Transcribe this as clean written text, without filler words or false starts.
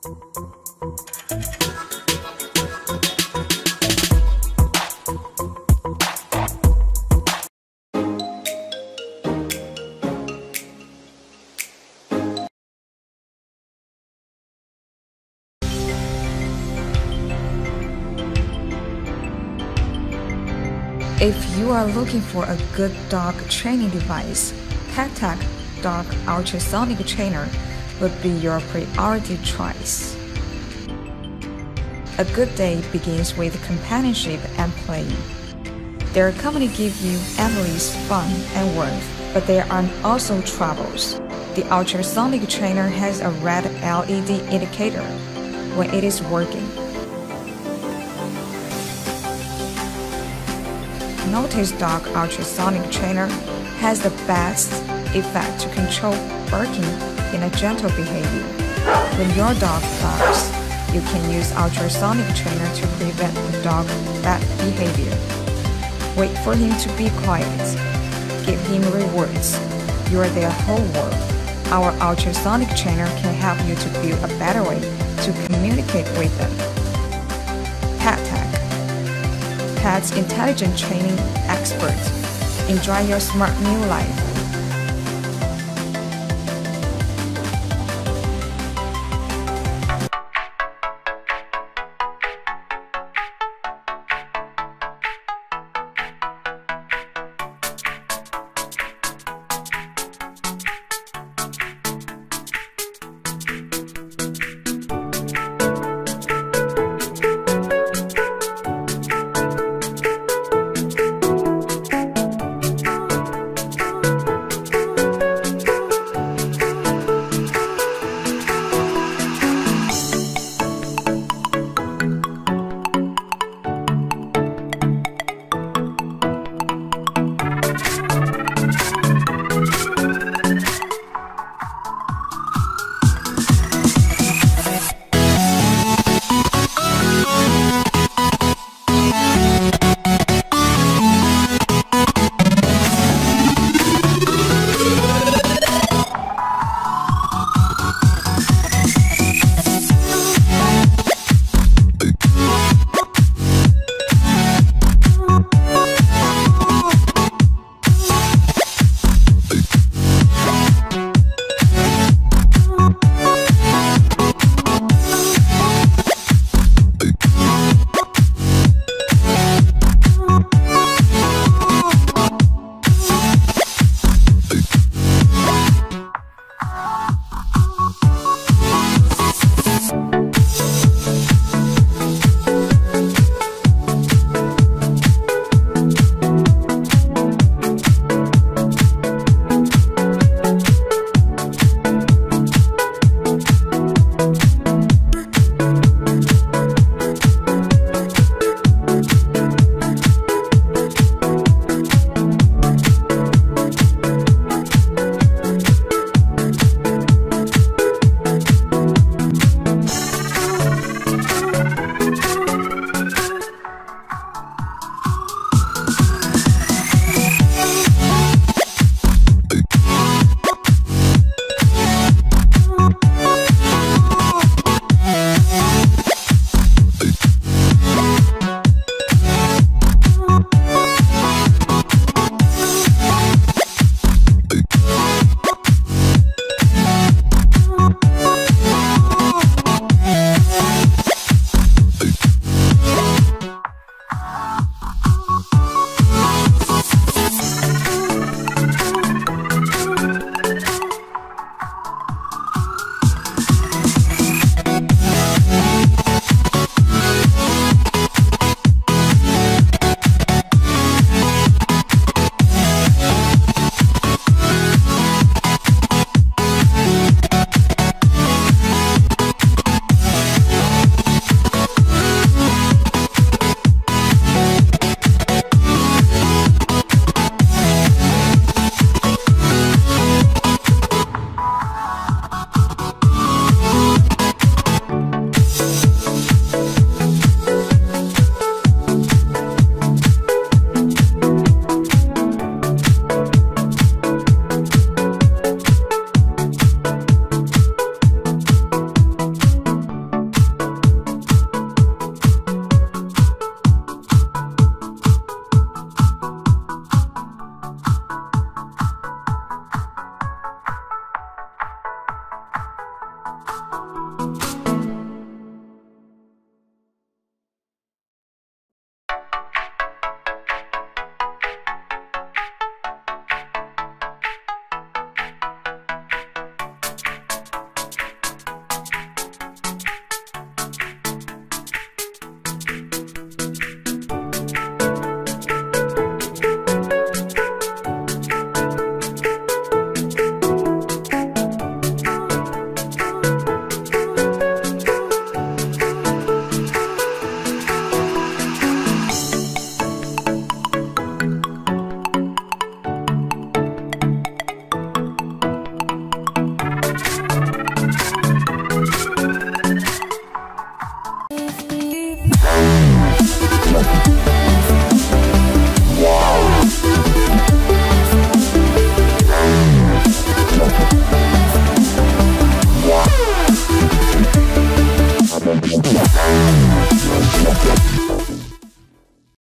If you are looking for a good dog training device, PetTech Dog Ultrasonic Trainer would be your priority choice. A good day begins with companionship and play. Their company gives you endless fun and warmth, but there are also troubles. The ultrasonic trainer has a red LED indicator when it is working. Notice Dog Ultrasonic Trainer has the best effect to control barking in a gentle behavior. When your dog barks, you can use Ultrasonic Trainer to prevent the dog bad behavior. Wait for him to be quiet. Give him rewards. You are their whole world. Our Ultrasonic Trainer can help you to build a better way to communicate with them. PetTech, Pet's intelligent training expert. Enjoy your smart new life.